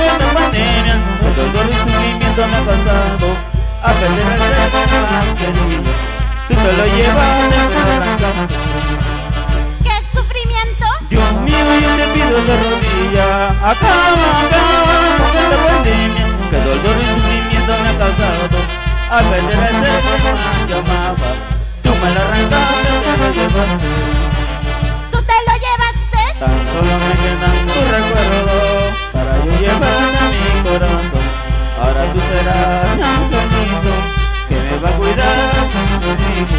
esta pandemia, el dolor y sufrimiento me ha causado a perder el ser que más querido. Tú te lo llevaste, me lo arrancaste. ¿Qué sufrimiento? Dios mío, yo te pido de rodillas, acaba con esta pandemia, que el dolor y sufrimiento me ha causado a perder el ser que más yo amaba. Tú me lo arrancaste, te lo llevaste. ¿Tú te lo llevaste? Tan solo me quedan tus recuerdos para yo llevarte a mi corazón. Ahora tú serás mi angelito que me va a cuidar conmigo.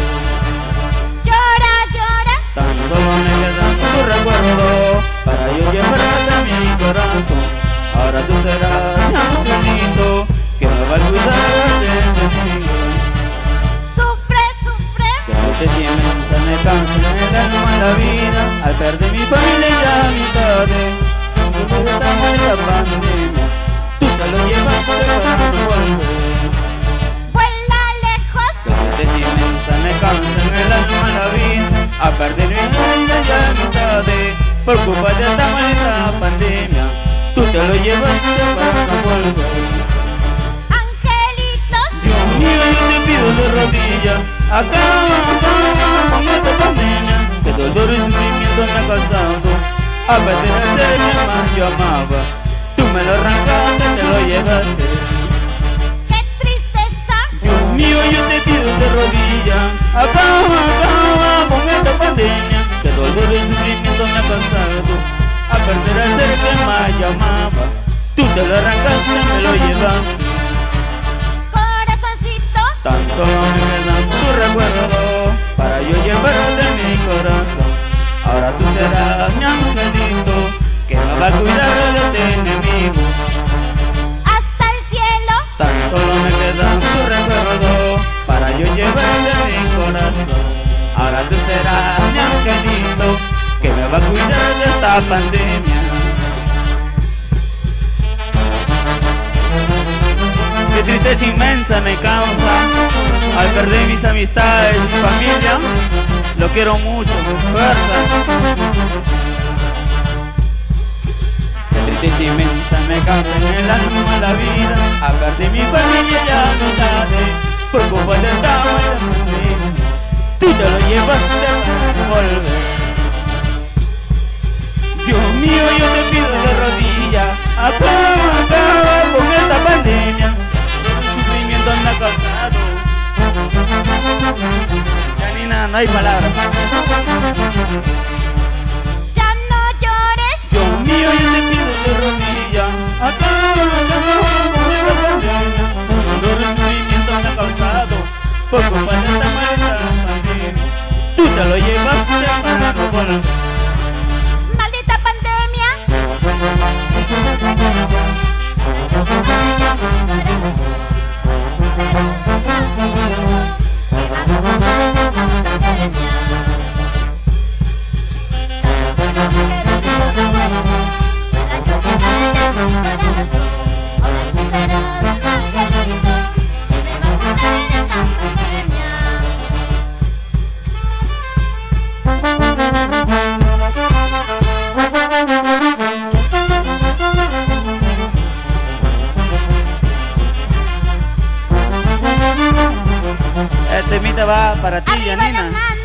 Llora, llora. Tan solo me quedan tus recuerdos para yo llevarte a mi corazón. Ahora tú serás mi angelito que me va a cuidar conmigo. Sufre, sufre. Que no te inmensa me cansa en el alma la vida al perder mi familia y amistades. Porque estamos en la pandemia, tú te lo llevaste para no volver. Vuela lejos. Que no te inmensa me cansa en el alma la vida al perder mi familia y amistades. Por culpa de esta maldita pandemia, tú te lo llevaste para no volver. Angelitos. Dios mío, yo te pido de rodillas, acaba con esta pandemia, que dolor y sufrimiento me ha causado a perder el ser que más yo amaba. Tú me lo arrancaste, te lo llevaste. Qué tristeza. Dios mío, yo te pido de rodillas, acaba con esta pandemia, que dolor y sufrimiento me ha causado a perder el ser que más yo amaba. Tú te lo arrancaste, me lo llevaste. Corazoncito. Tan solo me quedan tus recuerdos para yo llevarte en mi corazón. Ahora tú serás mi angelito que me va a cuidar de este enemigo. Hasta el cielo. Tan solo me quedan tus recuerdos para yo llevarte en mi corazón. Ahora tú serás mi angelito que me va a cuidar de esta pandemia. Qué tristeza inmensa me causa al perder mis amistades y familia. Lo quiero mucho, con fuerza. Qué tristeza inmensa me causa en el alma la vida al perder mi familia y amistades. Por culpa de esta mala pandemia, tú te lo llevaste para no volver. Dios mío, yo te pido de rodillas, acaba con esta pandemia. Sufrimiento me ha causado. Ya ni nada, no hay palabras. Ya no llores. Dios mío, yo te pido de rodillas, acaba con esta pandemia. Dolor y sufrimiento me ha causado por culpa de esta maldita pandemia. Tú te lo llevaste para no volver. Maldita pandemia. Este temita va para ti, Arriba Janina. las manos.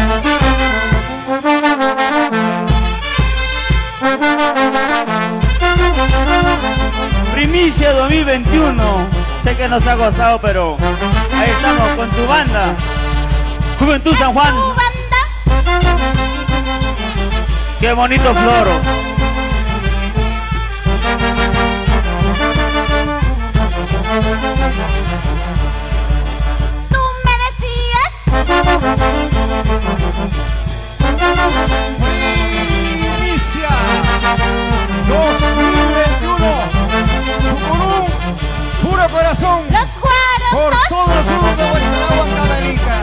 Primicia 2021. Sé que nos ha gozado, pero ahí estamos con tu banda. Juventud San Juan. Tu banda. Qué bonito floro. Tú me decías. Inicia 2021 Chucurú, puro corazón Los Guaros. por todos los unos de Guatemala, América.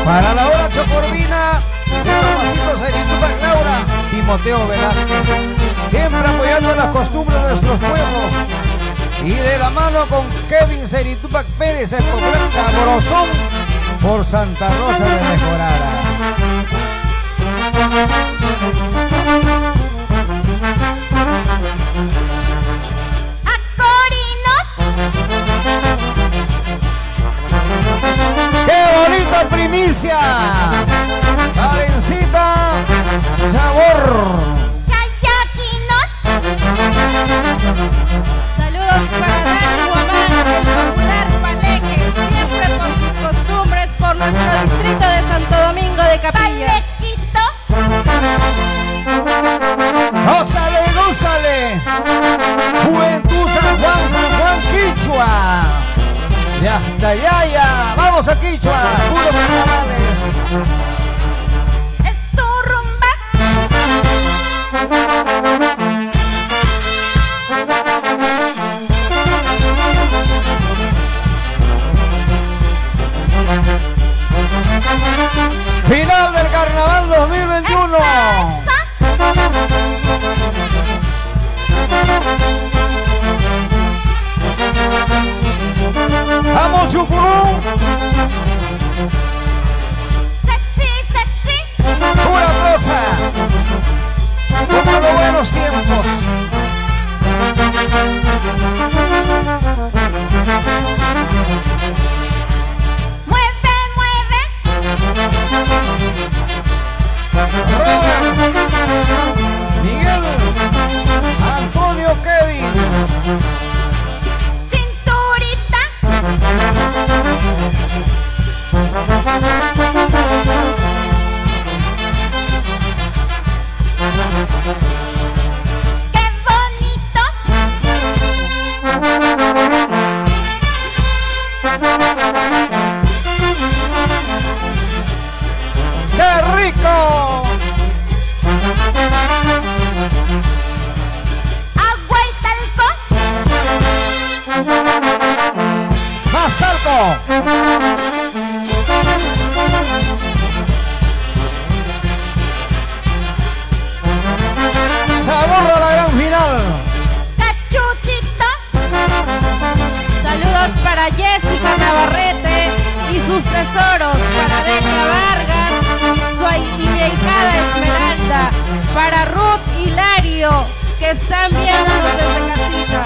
Para la hora chocorbina de Tomasito Seritupac Laura, Timoteo Velázquez, siempre apoyando las costumbres de nuestros pueblos. Y de la mano con Kevin Seritupac Pérez, el popular sabrosón por Santa Rosa de Mejorara. ¡Qué bonita primicia! Karencita, sabor. Chayaquinos. Saludos para Dani Guamán, el popular Palenque, siempre por sus costumbres, por nuestro distrito de Santo Domingo de Capilla. Palequito. ¡Gózale, gózale! Juventud San Juan Quichua. Ya está, ya. Vamos a Quichua, puro carnavales. Es tu rumba. Final del Carnaval 2021. ¡Vamos, Chucurú! Sexy, sexy. ¡Pura prosa! Como los buenos tiempos. Mueve, mueve. Robert, Miguel, Antonio, Kevin. Cinturita. Qué bonito. ¡Qué rico! Agua y talco. ¡Más talco! ¡Sabor a la gran final! Cachuchito. Saludos para Jessica Navarrete y sus tesoros, para Delia Vargas y mi ahijada Esmeralda, para Ruth y Lario, que están viéndonos desde casita.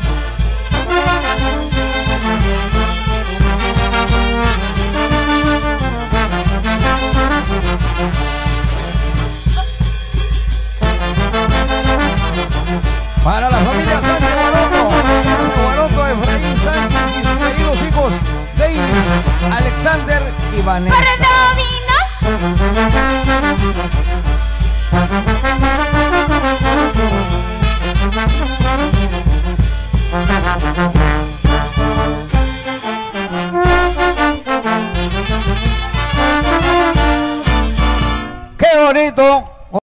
Para la familia Sánchez Guaroto, Efraín Sánchez y sus queridos hijos Davis, Alexander y Vanessa. Cordovinos.